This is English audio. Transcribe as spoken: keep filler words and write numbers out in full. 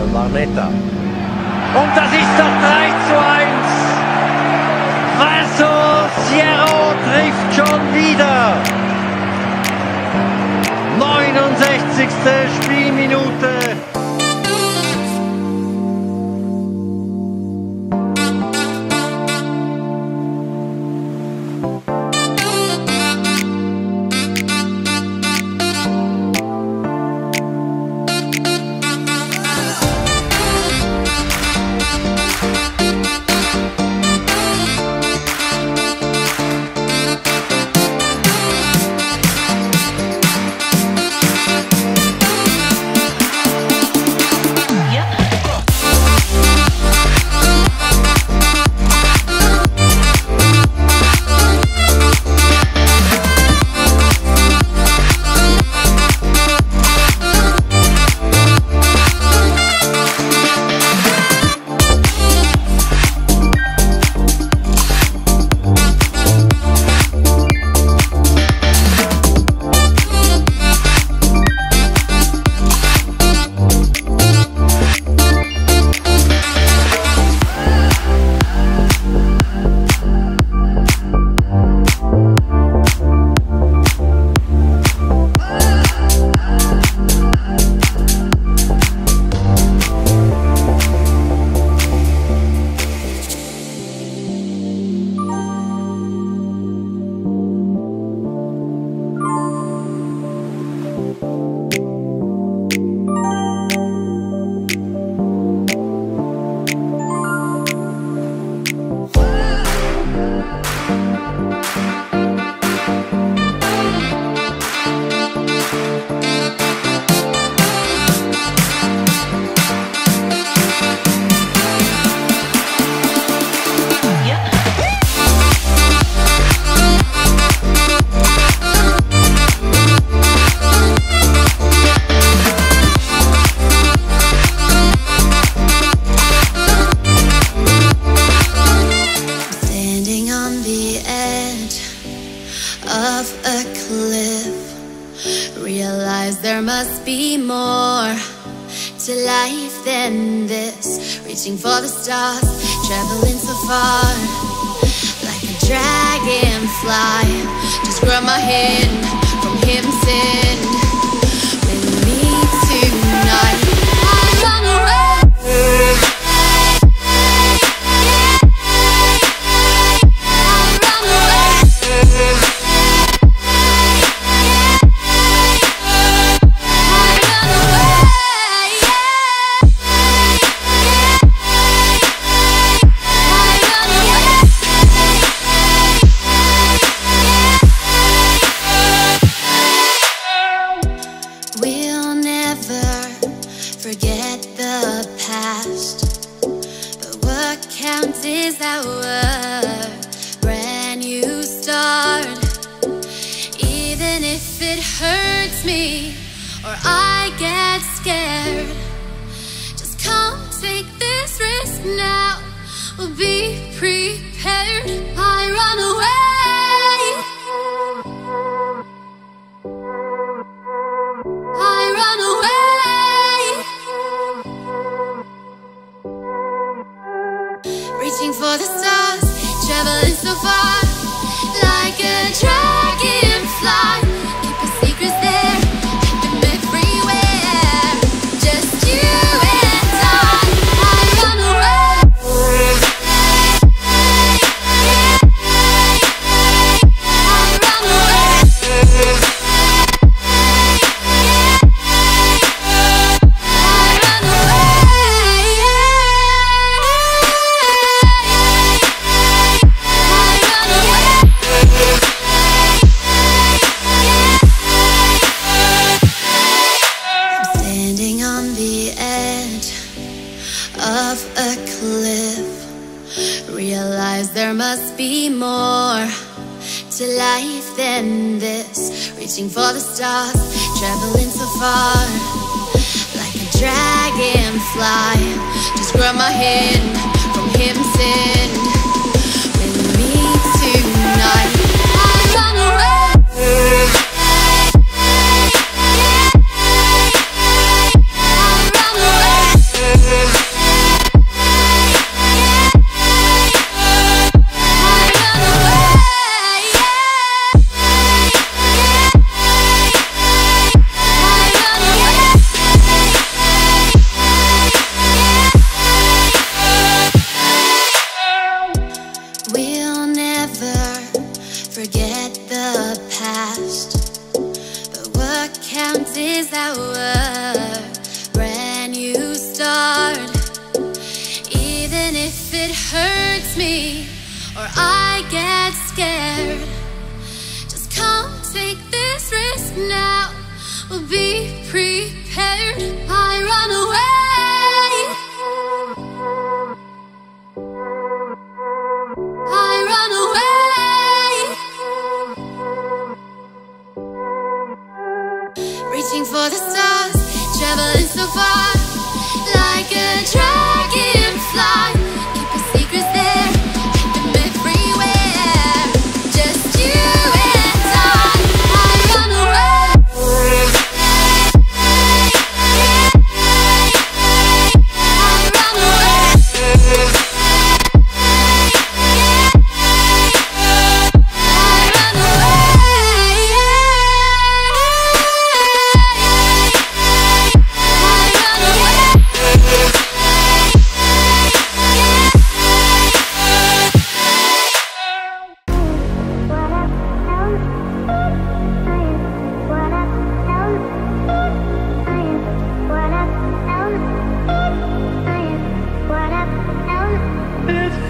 Larnetta. Und das ist das drei zu eins. Vincent SIERRO trifft schon wieder. neunundsechzigste Spielminute. There must be more to life than this. Reaching for the stars, traveling so far, like a dragonfly. Just grab my hand from heaven sent. With me tonight, I run away. Forget the past, but what counts is our brand new start. Even if it hurts me or I get scared, just come take this risk now. We'll be prepared. I run away. I run away. Reaching for the stars, traveling so far, like a dragonfly. Keep your secrets there, keep them everywhere. Just you and I. I run away. I run away. Of a cliff, realize there must be more to life than this. Reaching for the stars, traveling so far, like a dragonfly. Just grab my hand from heaven sent. With me tonight, I run away. I run away. Midfielder.